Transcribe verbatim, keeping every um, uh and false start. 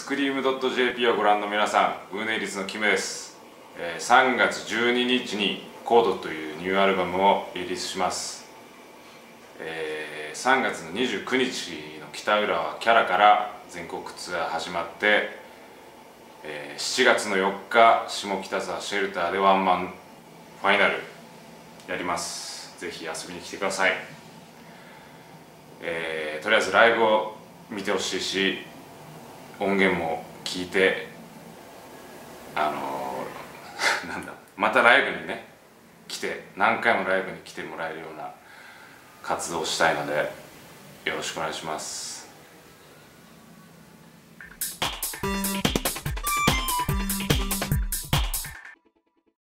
クリーム .jp をご覧の皆さん、ウーネイリスのキムです。えー、さんがつじゅうににちにコードというニューアルバムをリリースします。えー、さんがつのにじゅうくにちの北浦和キャラから全国ツアー始まって、えー、しちがつのよっか下北沢シェルターでワンマンファイナルやります。ぜひ遊びに来てください。えー、とりあえずライブを見てほしいし、音源も聞いて、あのー、なんだまたライブにね来て、何回もライブに来てもらえるような活動をしたいので、よろしくお願いします。